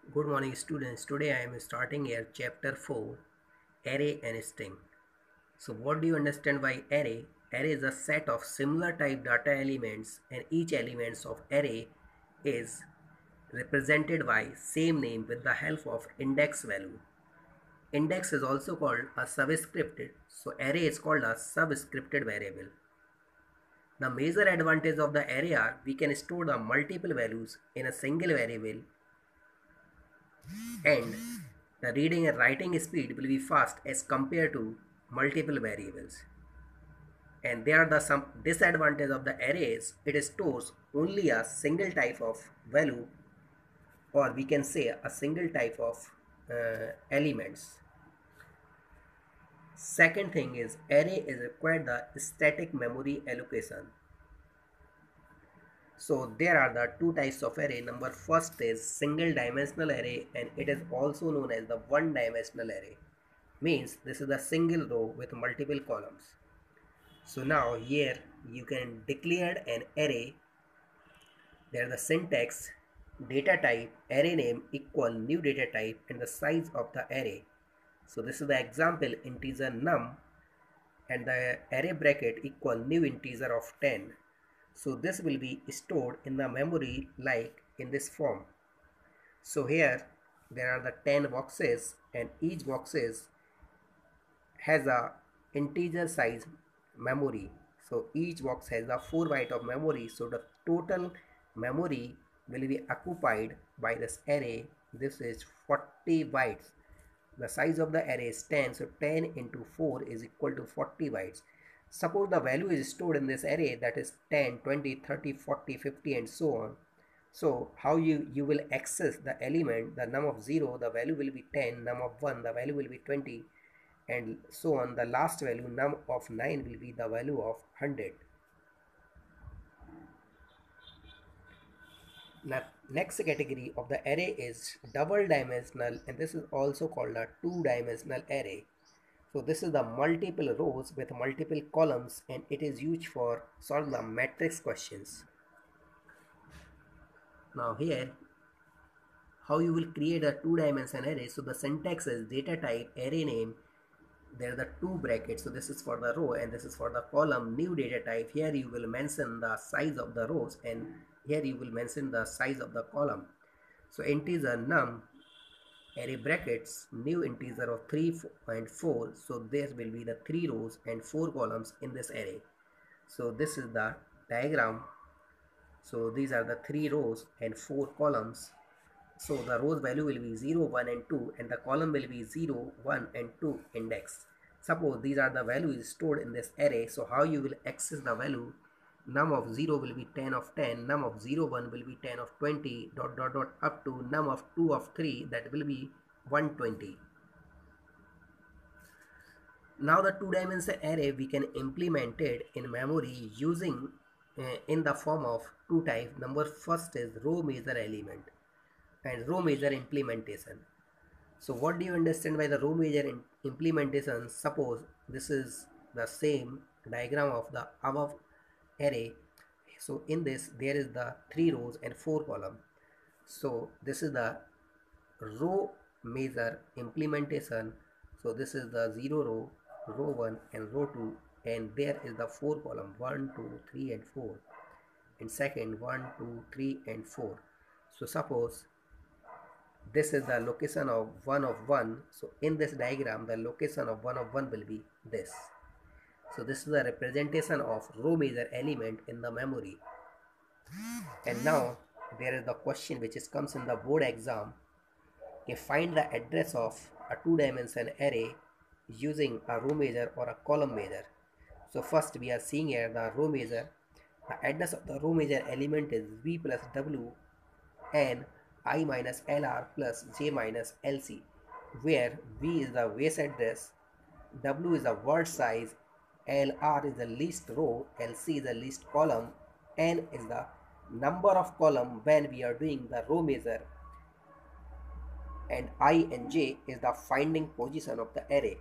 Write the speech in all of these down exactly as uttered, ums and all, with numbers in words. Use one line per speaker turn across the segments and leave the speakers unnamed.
Good morning students. Today I am starting here chapter four, array and string. So what do you understand by array? Array is a set of similar type data elements and each elements of array is represented by same name with the help of index value. Index is also called a subscripted. So array is called a subscripted variable. The major advantage of the array are we can store the multiple values in a single variable and the reading and writing speed will be fast as compared to multiple variables. And there are the some disadvantage of the arrays. It stores only a single type of value, or we can say a single type of uh, elements. Second thing is array is required the static memory allocation. So there are the two types of array. Number first is single dimensional array, and it is also known as the one dimensional array. Means this is a single row with multiple columns. So now here you can declare an array. There the syntax data type array name equal new data type and the size of the array. So this is the example integer num and the array bracket equal new integer of ten. So this will be stored in the memory like in this form. So here there are the ten boxes and each boxes has a integer size memory. So each box has a four byte of memory. So the total memory will be occupied by this array. This is forty bytes. The size of the array is ten. So ten into four is equal to forty bytes. Suppose the value is stored in this array, that is ten, twenty, thirty, forty, fifty and so on. So how you, you will access the element, the num of zero, the value will be ten, num of one, the value will be twenty and so on. The last value num of nine will be the value of one hundred. Now next category of the array is double dimensional, and this is also called a two dimensional array. So this is the multiple rows with multiple columns and it is used for solve the matrix questions. Now here how you will create a two dimensional array. So the syntax is data type array name, there are the two brackets. So this is for the row and this is for the column. New data type, here you will mention the size of the rows and here you will mention the size of the column. So integer num array brackets new integer of three and four. So there will be the three rows and four columns in this array. So this is the diagram. So these are the three rows and four columns. So the rows value will be zero, one and two and the column will be zero, one and two index. Suppose these are the values stored in this array. So how you will access the value? Num of zero will be ten of ten, num of zero, one will be ten of twenty, dot dot dot up to num of two of three, that will be one hundred twenty. Now the two dimensional array we can implement it in memory using uh, in the form of two types. Number first is row measure element and row measure implementation. So what do you understand by the row measure implementation? Suppose this is the same diagram of the above array. So in this there is the three rows and four columns. So this is the row measure implementation. So this is the zero row, row one and row two, and there is the four column one, two, three and four, and second one, two, three and four. So suppose this is the location of one of one. So in this diagram the location of one of one will be this. So this is the representation of row measure element in the memory. And now there is the question which is comes in the board exam. Okay, find the address of a two dimensional array using a row measure or a column measure. So first we are seeing here the row measure. The address of the row measure element is v plus w and I minus lr plus j minus lc, where v is the base address, w is the word size, lr is the least row, lc is the least column, n is the number of column when we are doing the row measure, and I and j is the finding position of the array.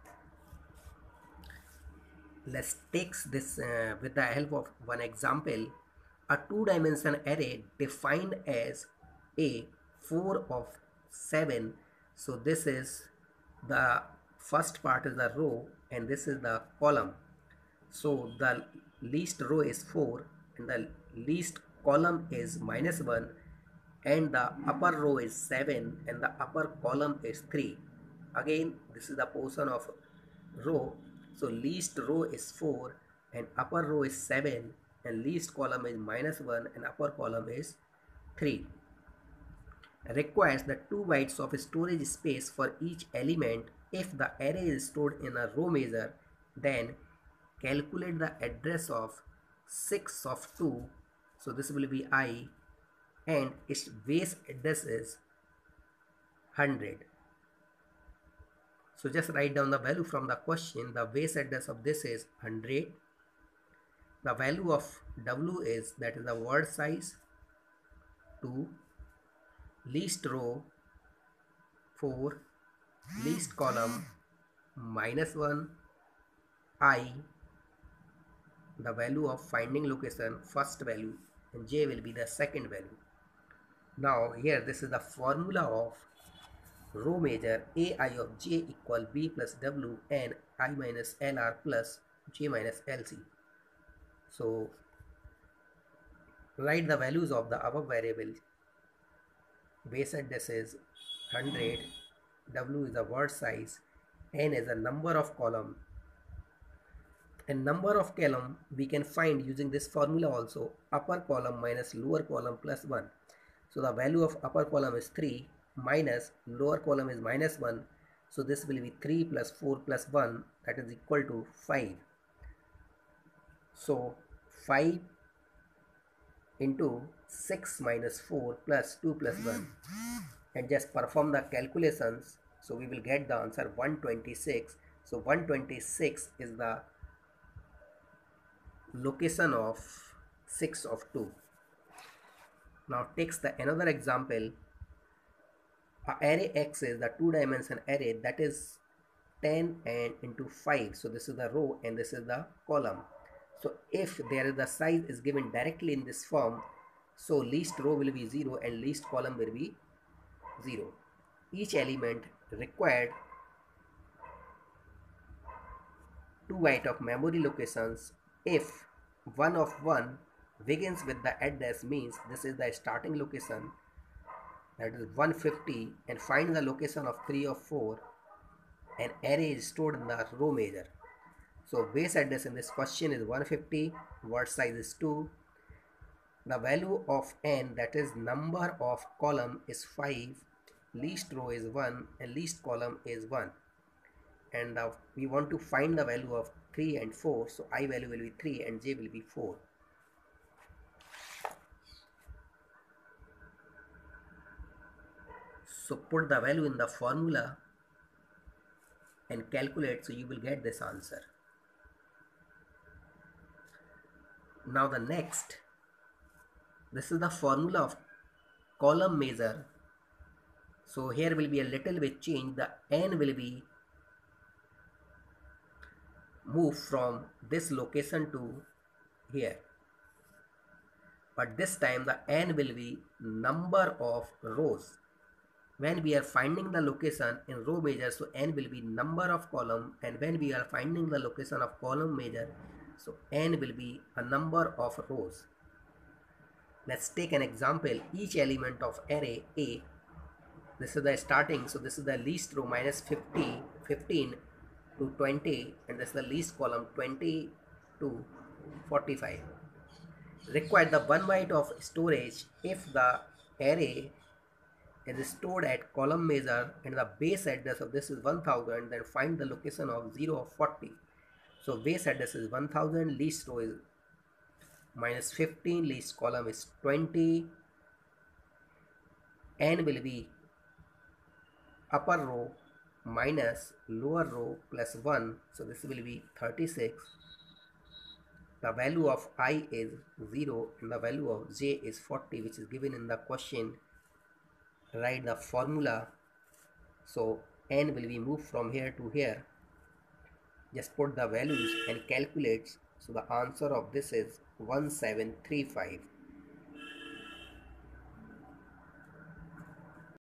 Let's take this uh, with the help of one example. A two-dimensional array defined as a four of seven. So this is the first part is the row and this is the column. So the least row is four and the least column is minus one, and the upper row is seven and the upper column is three. Again, this is the portion of row. So least row is four and upper row is seven and least column is minus one and upper column is three. Requires the two bytes of storage space for each element. If the array is stored in a row measure, then calculate the address of six of two. So this will be I and its base address is one hundred. So just write down the value from the question. The base address of this is one hundred. The value of W is, that is the word size, two. Least row four, least column minus one, I, the value of finding location first value, and J will be the second value. Now here this is the formula of row measure. A I of J equal B plus W and I minus L R plus J minus L C. So write the values of the above variables. Base address is one hundred, W is the word size, N is the number of column, and number of column we can find using this formula also, upper column minus lower column plus one. So the value of upper column is three minus lower column is minus one. So this will be three plus four plus one, that is equal to five. So five into six minus four plus two plus one, and just perform the calculations. So we will get the answer one hundred twenty-six. So one hundred twenty-six is the location of six of two. Now takes the another example. A array X is the two dimension array, that is ten and into five. So this is the row and this is the column. So if there is the size is given directly in this form, so least row will be zero and least column will be zero. Each element required two byte of memory locations. If one of one begins with the address, means this is the starting location, that is one hundred fifty, and find the location of three of four, an array is stored in the row measure. So base address in this question is one hundred fifty, word size is two. The value of n, that is number of column, is five, least row is one and least column is one. And uh, we want to find the value of three and four, so I value will be three and J will be four. So put the value in the formula and calculate, so you will get this answer. Now the next, this is the formula of column measure. So here will be a little bit change. The n will be moved from this location to here, but this time the n will be number of rows. When we are finding the location in row measure, so n will be number of column, and when we are finding the location of column measure, so n will be a number of rows. Let's take an example. Each element of array A, this is the starting, so this is the least row minus fifty, fifteen to twenty, and this is the least column twenty to forty-five. Require the one byte of storage. If the array is stored at column measure and the base address of this is one thousand, then find the location of zero of forty. So base address is one thousand, least row is minus fifteen, least column is twenty, n will be upper row minus lower row plus one, so this will be thirty-six. The value of I is zero and the value of J is forty, which is given in the question. Write the formula. So n will be moved from here to here. Just put the values and calculate. So the answer of this is one seven three five.